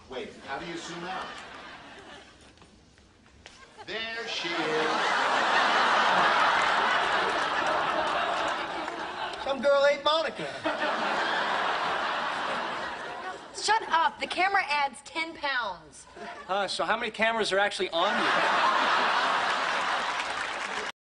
Wait, how do you zoom out? There she is. Some girl ate Monica. Shut up. The camera adds 10 pounds. So how many cameras are actually on you?